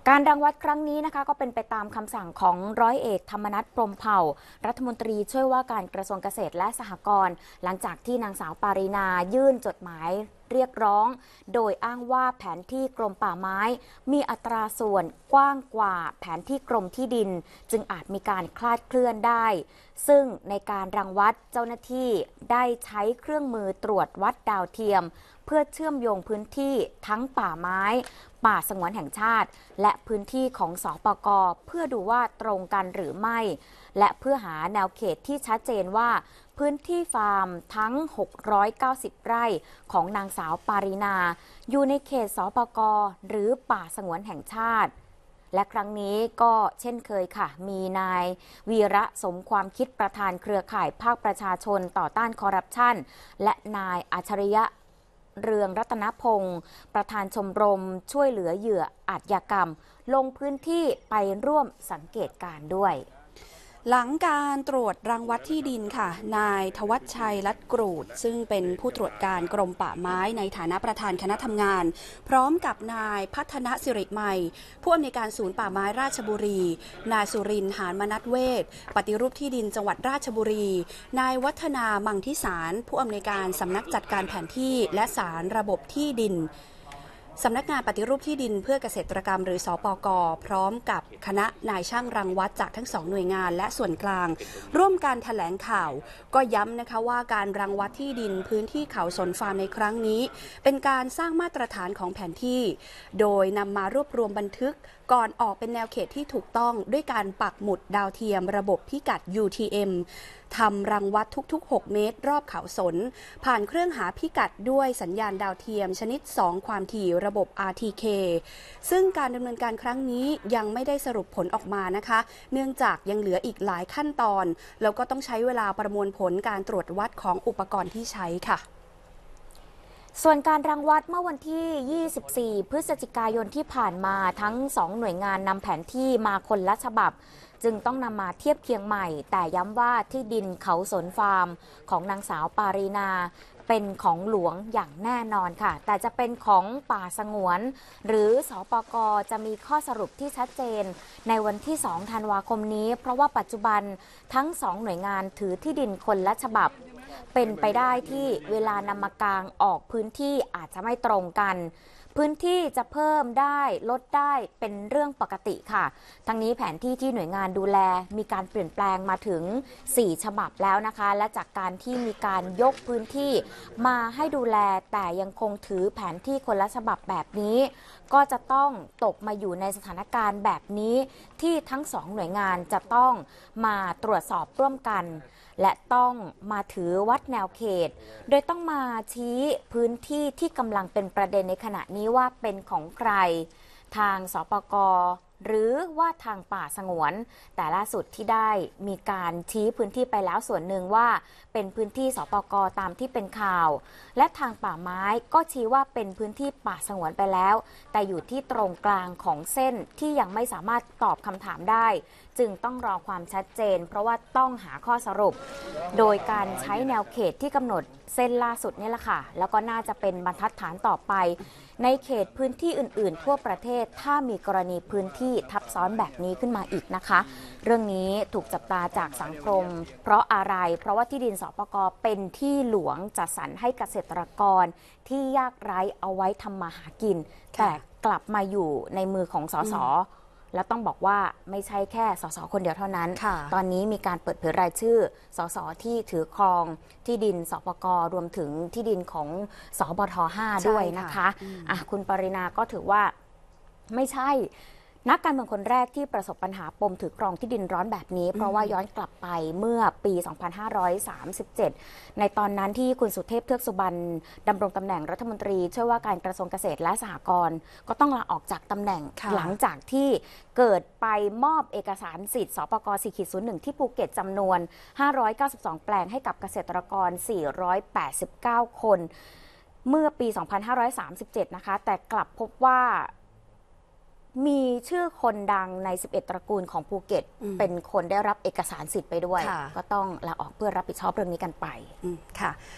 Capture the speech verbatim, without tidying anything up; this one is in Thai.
การรังวัดครั้งนี้นะคะก็เป็นไปตามคำสั่งของร้อยเอกธรรมนัส พรหมเผ่ารัฐมนตรีช่วยว่าการกระทรวงเกษตรและสหกรณ์หลังจากที่นางสาวปารีนายื่นจดหมายเรียกร้องโดยอ้างว่าแผนที่กรมป่าไม้มีอัตราส่วนกว้างกว่าแผนที่กรมที่ดินจึงอาจมีการคลาดเคลื่อนได้ซึ่งในการรังวัดเจ้าหน้าที่ได้ใช้เครื่องมือตรวจวัดดาวเทียมเพื่อเชื่อมโยงพื้นที่ทั้งป่าไม้ป่าสงวนแห่งชาติและพื้นที่ของสปก.เพื่อดูว่าตรงกันหรือไม่และเพื่อหาแนวเขตที่ชัดเจนว่าพื้นที่ฟาร์มทั้งหกร้อยเก้าสิบไร่ของนางสาวปารีนาอยู่ในเขตสปก.หรือป่าสงวนแห่งชาติและครั้งนี้ก็เช่นเคยค่ะมีนายวีระสมความคิดประธานเครือข่ายภาคประชาชนต่อต้านคอร์รัปชันและนายอัจฉริยะเรืองรัตนพงศ์ประธานชมรมช่วยเหลือเหยื่ออาชญากรรมลงพื้นที่ไปร่วมสังเกตการณ์ด้วยหลังการตรวจรังวัดที่ดินค่ะนายทวัชชัยลัดกรูดซึ่งเป็นผู้ตรวจการกรมป่าไม้ในฐานะประธานคณะทำงานพร้อมกับนายพัฒนสิริใหม่ผู้อำนวยการศูนย์ป่าไม้ราชบุรีนายสุรินทร์หานมนัสเวชปฏิรูปที่ดินจังหวัดราชบุรีนายวัฒนามังทิสารผู้อำนวยการสำนักจัดการแผนที่และสารระบบที่ดินสำนักงานปฏิรูปที่ดินเพื่อเกษตรกรรมหรือสปก.พร้อมกับคณะนายช่างรังวัดจากทั้งสองหน่วยงานและส่วนกลางร่วมการแถลงข่าวก็ย้ำนะคะว่าการรังวัดที่ดินพื้นที่เขาสนฟาร์มในครั้งนี้เป็นการสร้างมาตรฐานของแผนที่โดยนำมารวบรวมบันทึกก่อนออกเป็นแนวเขตที่ถูกต้องด้วยการปักหมุดดาวเทียมระบบพิกัด ยู ที เอ็ม ทำรังวัดทุกๆหกเมตรรอบเขาสนผ่านเครื่องหาพิกัดด้วยสัญญาณดาวเทียมชนิดสองความถี่ระบบ อาร์ ที เค ซึ่งการดำเนินการครั้งนี้ยังไม่ได้สรุปผลออกมานะคะเนื่องจากยังเหลืออีกหลายขั้นตอนแล้วก็ต้องใช้เวลาประมวลผลการตรวจวัดของอุปกรณ์ที่ใช้ค่ะส่วนการรังวัดเมื่อวันที่ ยี่สิบสี่ พฤศจิกายนที่ผ่านมาทั้งสองหน่วยงานนำแผนที่มาคนละฉบับจึงต้องนำมาเทียบเคียงใหม่แต่ย้ำว่าที่ดินเขาสนฟาร์มของนางสาวปารีนาเป็นของหลวงอย่างแน่นอนค่ะแต่จะเป็นของป่าสงวนหรือสปก.จะมีข้อสรุปที่ชัดเจนในวันที่สองธันวาคมนี้เพราะว่าปัจจุบันทั้งสองหน่วยงานถือที่ดินคนละฉบับเป็นไปได้ที่เวลานำมากางออกพื้นที่อาจจะไม่ตรงกันพื้นที่จะเพิ่มได้ลดได้เป็นเรื่องปกติค่ะทั้งนี้แผนที่ที่หน่วยงานดูแลมีการเปลี่ยนแปลงมาถึงสี่ฉบับแล้วนะคะและจากการที่มีการยกพื้นที่มาให้ดูแลแต่ยังคงถือแผนที่คนละฉบับแบบนี้ก็จะต้องตกมาอยู่ในสถานการณ์แบบนี้ที่ทั้งสองหน่วยงานจะต้องมาตรวจสอบร่วมกันและต้องมาถือวัดแนวเขตโดยต้องมาชี้พื้นที่ที่กำลังเป็นประเด็นในขณะนี้ว่าเป็นของใครทางสปก.หรือว่าทางป่าสงวนแต่ล่าสุดที่ได้มีการชี้พื้นที่ไปแล้วส่วนหนึ่งว่าเป็นพื้นที่สปก.ตามที่เป็นข่าวและทางป่าไม้ก็ชี้ว่าเป็นพื้นที่ป่าสงวนไปแล้วแต่อยู่ที่ตรงกลางของเส้นที่ยังไม่สามารถตอบคำถามได้จึงต้องรอความชัดเจนเพราะว่าต้องหาข้อสรุปโดยการใช้แนวเขตที่กำหนดเส้นล่าสุดนี่แหละค่ะแล้วก็น่าจะเป็นบรรทัดฐานต่อไปในเขตพื้นที่อื่นๆทั่วประเทศถ้ามีกรณีพื้นที่ทับซ้อนแบบนี้ขึ้นมาอีกนะคะเรื่องนี้ถูกจับตาจากสังคมเพราะอะไรเพราะว่าที่ดินสปก.เป็นที่หลวงจัดสรรให้เกษตรกรที่ยากไร้เอาไว้ทำมาหากินแต่กลับมาอยู่ในมือของสสแล้วต้องบอกว่าไม่ใช่แค่สสคนเดียวเท่านั้นตอนนี้มีการเปิดเผยรายชื่อสสที่ถือครองที่ดินสปก.รวมถึงที่ดินของสบทห้าด้วยนะคะอ่ะคุณปรินาก็ถือว่าไม่ใช่นักการเมืองคนแรกที่ประสบปัญหาปมถือครองที่ดินร้อนแบบนี้เพราะว่าย้อนกลับไปเมื่อปี สองพันห้าร้อยสามสิบเจ็ด ในตอนนั้นที่คุณสุเทพเทือกสุบรรณดำรงตำแหน่งรัฐมนตรีช่วยว่าการกระทรวงเกษตรและสหกรณ์ก็ต้องลาออกจากตำแหน่งหลังจากที่เกิดไปมอบเอกสารสิทธิ์สปก สี่ศูนย์หนึ่ง ที่ภูเก็ตจำนวนห้าร้อยเก้าสิบสองแปลงให้กับเกษตรกรสี่ร้อยแปดสิบเก้าคนเมื่อปี สองพันห้าร้อยสามสิบเจ็ด นะคะแต่กลับพบว่ามีชื่อคนดังในสิบเอ็ดตระกูลของภูเก็ตเป็นคนได้รับเอกสารสิทธิ์ไปด้วยก็ต้องลาออกเพื่อรับผิดชอบเรื่องนี้กันไปค่ะ